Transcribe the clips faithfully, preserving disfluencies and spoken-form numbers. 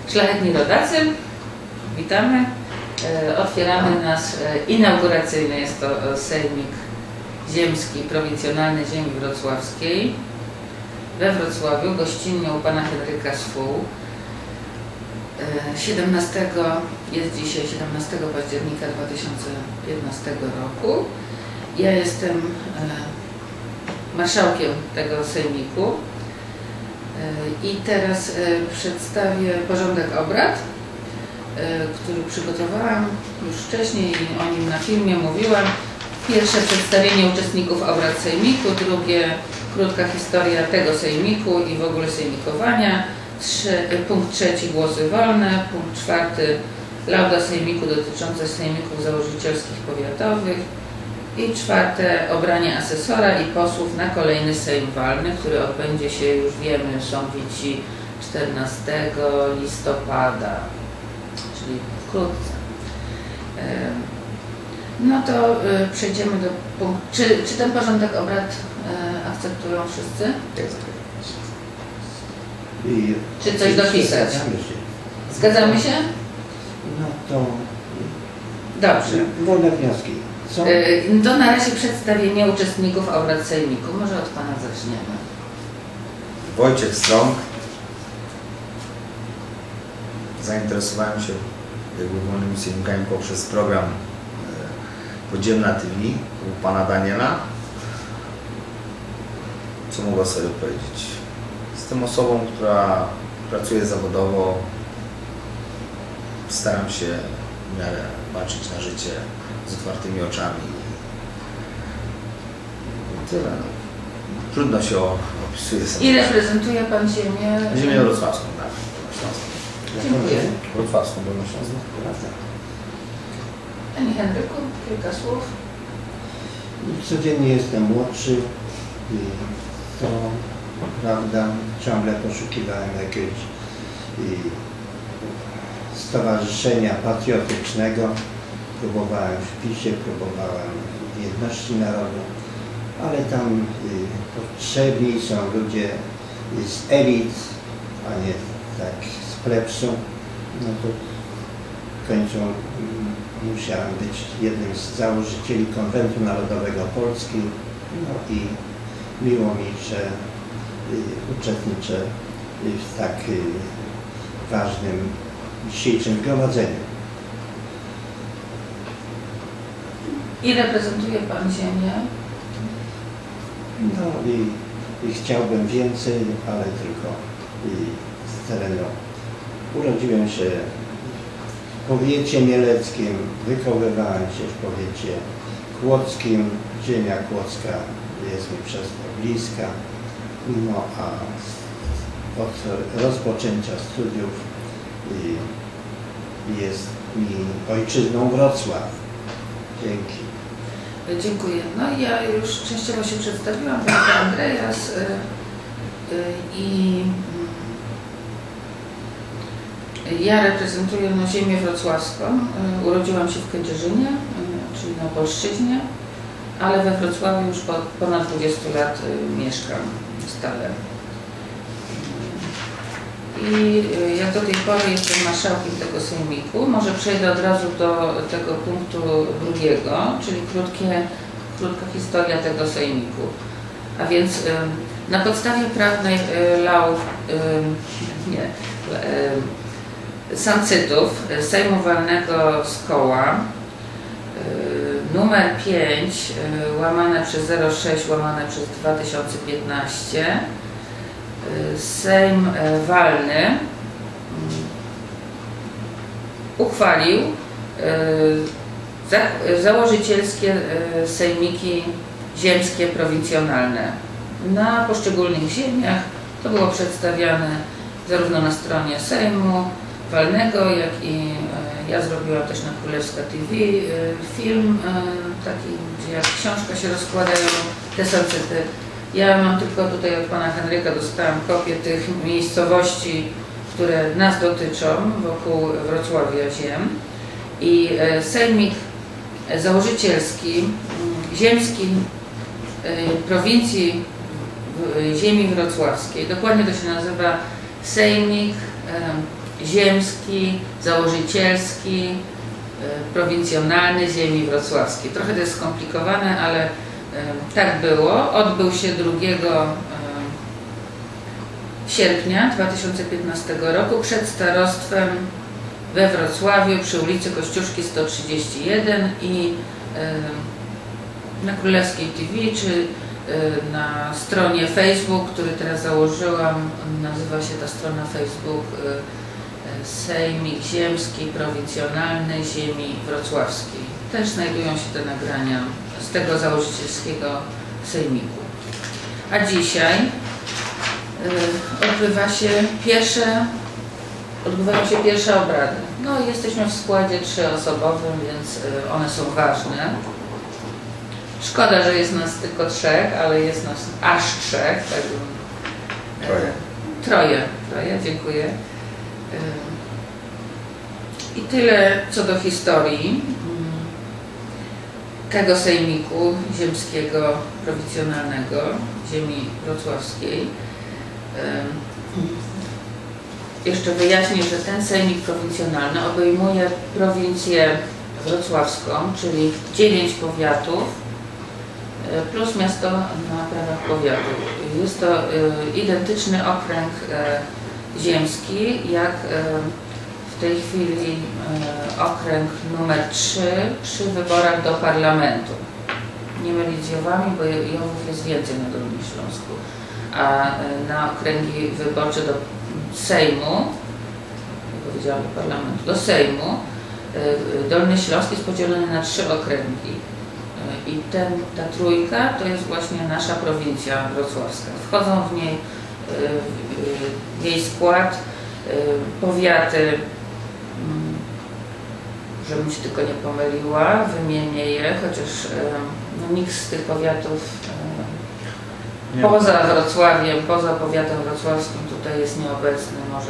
Szlachetni rodacy, witamy. Otwieramy nasz inauguracyjny, jest to Sejmik Ziemski, prowincjonalny ziemi wrocławskiej we Wrocławiu, gościnnie u pana Henryka Swół. siedemnastego, jest dzisiaj siedemnastego października dwa tysiące piętnastego roku. Ja jestem marszałkiem tego sejmiku i teraz przedstawię porządek obrad, który przygotowałam już wcześniej i o nim na filmie mówiłam. Pierwsze przedstawienie uczestników obrad sejmiku, drugie krótka historia tego sejmiku i w ogóle sejmikowania. Trzy, punkt trzeci głosy wolne, punkt czwarty lauda sejmiku dotycząca sejmików założycielskich powiatowych i czwarte obranie asesora i posłów na kolejny sejm walny, który odbędzie się, już wiemy, sądzici czternastego listopada, czyli wkrótce. No to przejdziemy do punktu. Czy, czy ten porządek obrad akceptują wszyscy? I czy coś dopisać? Zgadzamy się. Zgadzamy się? No to... Dobrze. Wolne wnioski. Co? To na razie przedstawienie uczestników obrad sejmiku. Może od pana zaczniemy. Wojciech Strąg. Zainteresowałem się wolnymi sejmikami poprzez program Podziemna T V u pana Daniela. Co mogę sobie powiedzieć? Jestem osobą, która pracuje zawodowo. Staram się w miarę patrzeć na życie z otwartymi oczami. I tyle. No. Trudno się opisuje sobie. I reprezentuje pan ziemię? Ziemię wrocławską, tak. Dziękuję. Wrocławską, dolnośląską. Panie Henryku, kilka słów. Codziennie jestem młodszy i to prawda, ciągle poszukiwałem jakiegoś i stowarzyszenia patriotycznego. Próbowałem w PiSie, próbowałem w Jedności Narodu, ale tam y, potrzebni są ludzie z elit, a nie tak z plebsu. No to w końcu y, musiałem być jednym z założycieli Konwentu Narodowego Polski. No i miło mi, że y, uczestniczę w tak y, ważnym dzisiejszym zgromadzeniu. I reprezentuje pan ziemię? No i, i chciałbym więcej, ale tylko i z terenu. Urodziłem się w powiecie mieleckim, wychowywałem się w powiecie kłodzkim. Ziemia kłodzka jest mi przez to bliska. No a od rozpoczęcia studiów jest mi ojczyzną Wrocław. Dzięki. Dziękuję. No ja już częściowo się przedstawiłam, pan Andreas y, y, i y, ja reprezentuję no, ziemię wrocławską. Y, urodziłam się w Kędzierzynie, y, czyli na Polszczyźnie, ale we Wrocławiu już po, ponad dwudziestu lat y, mieszkam stale. I ja do tej pory jestem marszałkiem tego sejmiku. Może przejdę od razu do tego punktu drugiego, czyli krótkie, krótka historia tego sejmiku. A więc na podstawie prawnej lau, nie, sancytów Sejmu Walnego z Koła numer pięć łamane przez zero sześć łamane przez dwa tysiące piętnaście Sejm Walny uchwalił założycielskie sejmiki ziemskie prowincjonalne na poszczególnych ziemiach. To było przedstawiane zarówno na stronie Sejmu Walnego, jak i ja zrobiłam też na Królewska T V film taki, gdzie jak książka się rozkładają te sancyty. Ja mam tylko tutaj od pana Henryka dostałam kopię tych miejscowości, które nas dotyczą wokół Wrocławia ziem. I sejmik założycielski ziemski prowincji ziemi wrocławskiej, dokładnie to się nazywa Sejmik ziemski, założycielski, prowincjonalny ziemi wrocławskiej. Trochę to jest skomplikowane, ale tak było. Odbył się drugiego sierpnia dwa tysiące piętnastego roku przed starostwem we Wrocławiu przy ulicy Kościuszki sto trzydzieści jeden i na Królewskiej T V, czy na stronie Facebook, który teraz założyłam, nazywa się ta strona Facebook Sejmik Ziemski Prowincjonalny Ziemi Wrocławskiej. Też znajdują się te nagrania z tego założycielskiego sejmiku. A dzisiaj y, odbywa się pierwsze, odbywają się pierwsze obrady. No, jesteśmy w składzie trzyosobowym, więc y, one są ważne. Szkoda, że jest nas tylko trzech, ale jest nas aż trzech. Tak, y, Troje. Troje, troje, dziękuję. I tyle co do historii tego sejmiku ziemskiego prowincjonalnego ziemi wrocławskiej. Jeszcze wyjaśnię, że ten sejmik prowincjonalny obejmuje prowincję wrocławską, czyli dziewięć powiatów plus miasto na prawach powiatu. Jest to identyczny okręg ziemski, jak w tej chwili okręg numer trzy przy wyborach do parlamentu. Nie mylić z Jowami, bo Jowów jest więcej na Dolnym Śląsku. A na okręgi wyborcze do Sejmu, jak powiedziałam, do parlamentu, do Sejmu, Dolny Śląsk jest podzielony na trzy okręgi. I ten, ta trójka to jest właśnie nasza prowincja wrocławska. Wchodzą w niej w jej skład powiaty, żebym się tylko nie pomyliła, wymienię je, chociaż no, nikt z tych powiatów nie poza Wrocławiem, poza powiatem wrocławskim tutaj jest nieobecny. Może,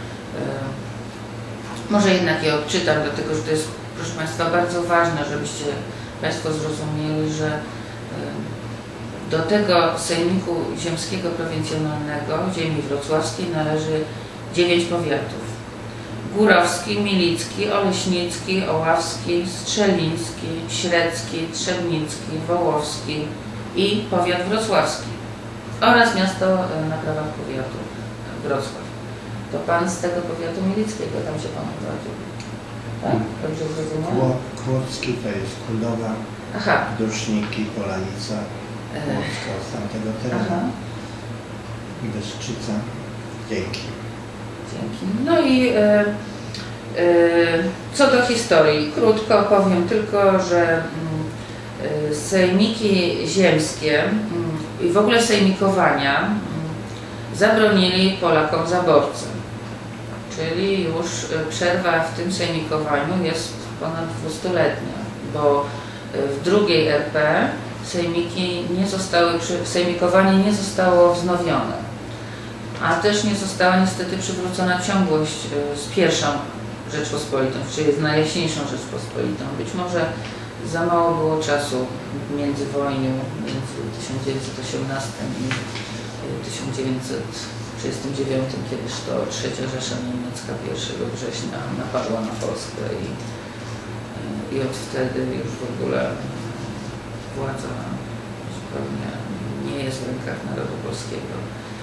może jednak je odczytam, dlatego że to jest, proszę Państwa, bardzo ważne, żebyście Państwo zrozumieli, że do tego sejmiku ziemskiego prowincjonalnego ziemi wrocławskiej należy dziewięć powiatów. Górowski, Milicki, Oleśnicki, Oławski, Strzeliński, Średzki, Trzebnicki, Wołowski i powiat wrocławski oraz miasto na prawach powiatu Wrocław. To Pan z tego powiatu milickiego, tam się Pan urodził. Tak? Dobrze zrozumiałem? Kłodzki to jest Kudowa, Aha. Duszniki, Polanica, Kłodzka z tamtego terenu i Bystrzyca. Dzięki. Dzięki. No i e, e, co do historii, krótko powiem tylko, że e, sejmiki ziemskie m, i w ogóle sejmikowania m, zabronili Polakom zaborcy. Czyli już przerwa w tym sejmikowaniu jest ponad dwustuletnia, bo w drugiej R P sejmiki nie zostały, sejmikowanie nie zostało wznowione, a też nie została niestety przywrócona ciągłość z pierwszą Rzeczpospolitą, czyli z Najjaśniejszą Rzeczpospolitą. Być może za mało było czasu w międzywojniu między tysiąc dziewięćset osiemnastym i tysiąc dziewięćset trzydziestym dziewiątym, kiedyż to trzecia Rzesza Niemiecka pierwszego września napadła na Polskę i, i od wtedy już w ogóle władza zupełnie nie jest w rękach narodu polskiego.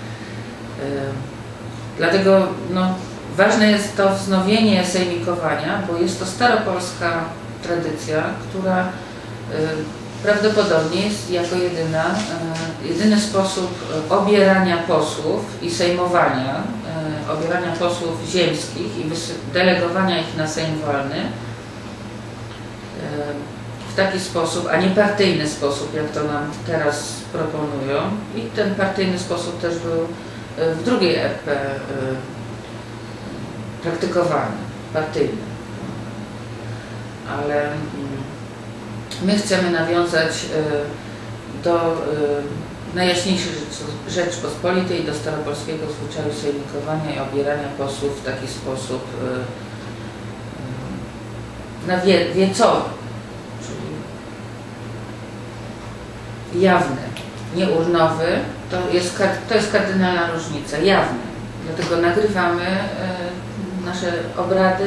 Dlatego no, ważne jest to wznowienie sejmikowania, bo jest to staropolska tradycja, która prawdopodobnie jest jako jedyna, jedyny sposób obierania posłów i sejmowania, obierania posłów ziemskich i delegowania ich na Sejm walny w taki sposób, a nie partyjny sposób, jak to nam teraz proponują. I ten partyjny sposób też był w drugiej R P praktykowany, partyjny. Ale my chcemy nawiązać do Najjaśniejszej Rzeczpospolitej, do staropolskiego zwyczaju sejmikowania i obierania posłów w taki sposób na wie, wiecowy, czyli jawny, nie urnowy. To jest, to jest kardynalna różnica, jawny. Dlatego nagrywamy nasz nasze obrady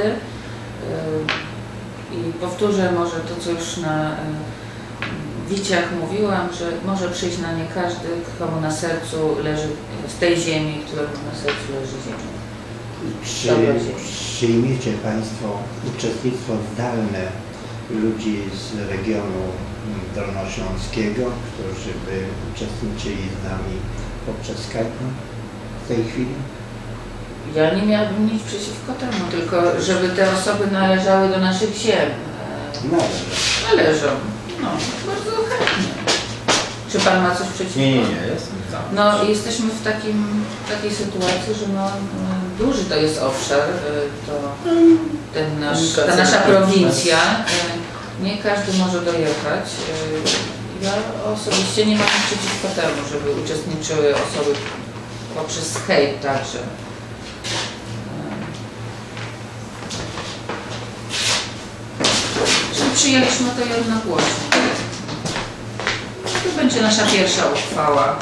i powtórzę może to, co już na wiciach mówiłam, że może przyjść na nie każdy, komu na sercu leży, z tej ziemi, któremu na sercu leży ziemia. Czy przyjmiecie Państwo uczestnictwo zdalne ludzi z regionu dolnośląskiego, którzy by uczestniczyli z nami poprzez Skype'a w tej chwili? Ja nie miałabym nic przeciwko temu, tylko żeby te osoby należały do naszych ziem. Należą. Należą. No, bardzo chętnie. Czy Pan ma coś przeciwko? Nie, nie, nie, jestem za. No, jesteśmy w takim, takiej sytuacji, że no, duży to jest obszar, to ten nasz, ta nasza prowincja, nie każdy może dojechać. Ja osobiście nie mam nic przeciwko temu, żeby uczestniczyły osoby poprzez Skype także. Czyli przyjęliśmy to jednogłośnie. To będzie nasza pierwsza uchwała,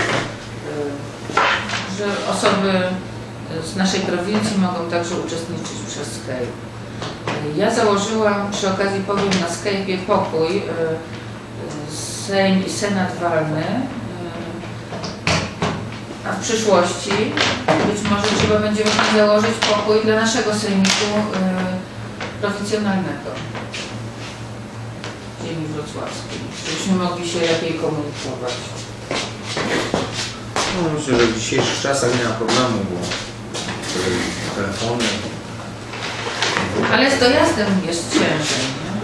że osoby z naszej prowincji mogą także uczestniczyć przez Skype. Ja założyłam, przy okazji powiem, na Skype'ie pokój Sejm i Senat walny, a w przyszłości być może trzeba będzie właśnie założyć pokój dla naszego sejmiku prowincjonalnego ziemi wrocławskiej, żebyśmy mogli się lepiej komunikować. No, myślę, że w dzisiejszych czasach nie ma problemu, bo telefony. Ale z dojazdem jest ciężej. Nie?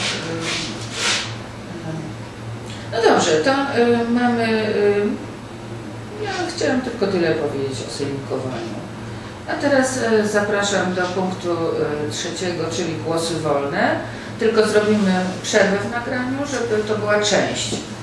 No dobrze, to y, mamy. Y, ja chciałam tylko tyle powiedzieć o sejmikowaniu. A teraz y, zapraszam do punktu y, trzeciego, czyli głosy wolne. Tylko zrobimy przerwę w nagraniu, żeby to była część.